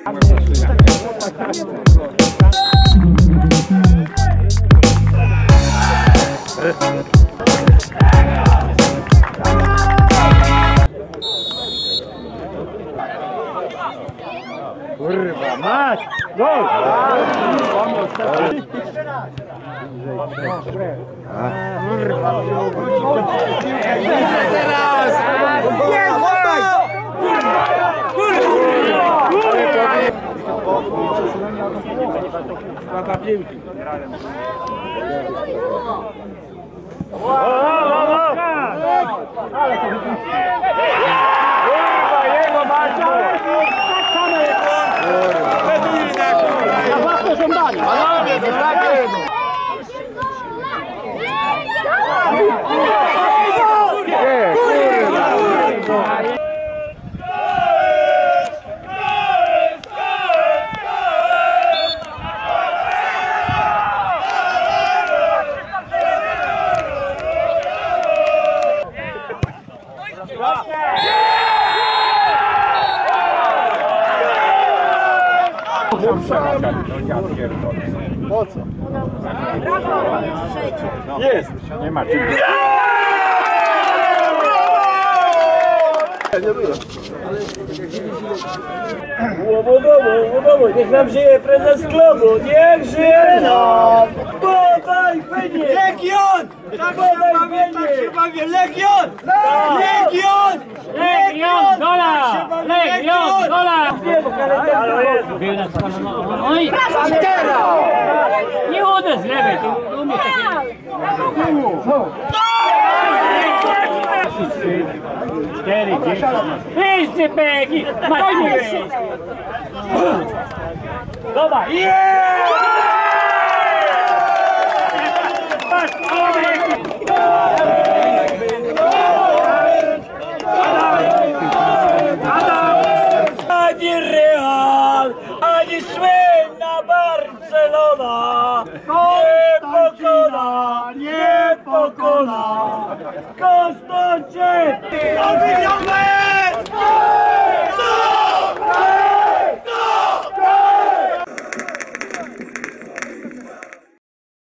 Kurwa mać! Gol! Teraz! Strata piłki. Kurwa, jego Maciu! Na własne żądanie. Panowie, to takie! Po co? Jest! Nie ma czym. Nie było. Łobodowo, niech nam żyje prezes klubu, niech żyje nam! Podaj wynik! Legion! Tak się bawię, Legion! Legion! Legion, dola! Legion, dola! Oj! Nie uderz z lewej, tu umie takie... 4, 10... Wszyscy peki! Spokojnie! Dobra! Ani Real, ani słynna Barcelona nie pokona Konstancie!